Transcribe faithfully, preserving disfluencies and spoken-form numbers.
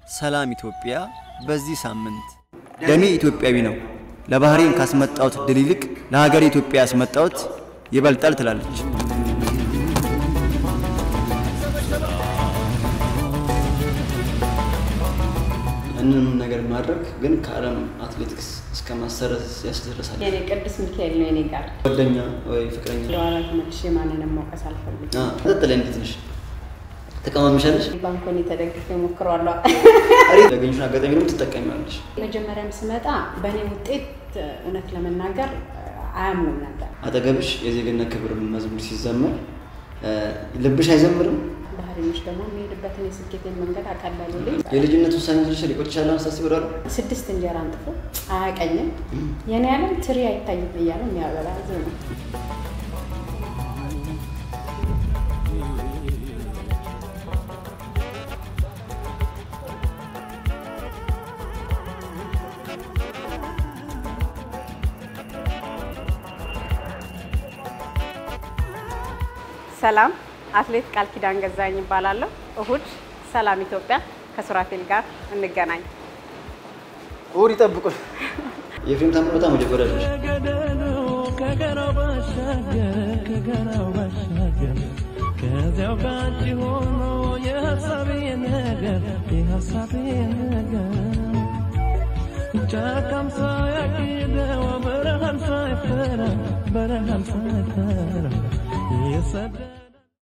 ሰላም ኢትዮጵያ በዚህ ሳምንት ደሜ ኢትዮጵያዊ ነው ለባህሬን ካስመጣውት ድልልቅ ለሀገር ኢትዮጵያ ያስመጣውት ይበልጣል ትላለች እነን ነገር ማድረግ ግን ከዓለም አትሌቲክስ እስከ ማሰረስ ያስደረሳል የኔ ቅዱስ ሚካኤል ነው የኔ ጋር ወደኛ ወይ ፍቅረኛ ለዋራት መልሽ ማንንም ማውቀስ አልፈልግም አ ተጠለ እንዴት ነሽ ተቀማምሻለሽ ባንኮኒ ተደግፈ ሞክሯል አሪ ለገኝሽ አጋጣሚ ነው ተጠቀሚያለሽ መጀመሪያም ስመጣ በኔ ውጤት እውነት ለመናገር አያምንም ነበር አጠገብሽ የዜግነት ክብር መዝሙር ሲዘመር ልብሽ አይዘምርም ባህሪዎች ደግሞ የሚሄድበትን የስኬቴን መንገድ አቀላሉልኝ የልጅነት ውሳኔ ልጅ ሊቆጭሻል አንሳስ ይወራል ስድስት እንጀራ አንጥፎ አያቀኝም የኔ ዓለም ትሪ አይታይም ይያለ የሚያበላ ዘው ሰላም አትሌት ቃል ኪዳን ገዛኝ ይባላልው እሁድ ሰላም ኢትዮጵያ ከሱራፌል ጋር እንገናኝ ኦሪ ጠብቁ የፊልም ታምሩ በጣም ወደፈረሽ ከገናው ባሻገር ከገናው ባሻገር ከዚያው ጋር ሆኖ የሐሳቤ ነገር የሐሳቤ ነገር ጃካም ሳያቂደው በረሃም ሳይፈራ በረሃም ሳይፈራ የሰደ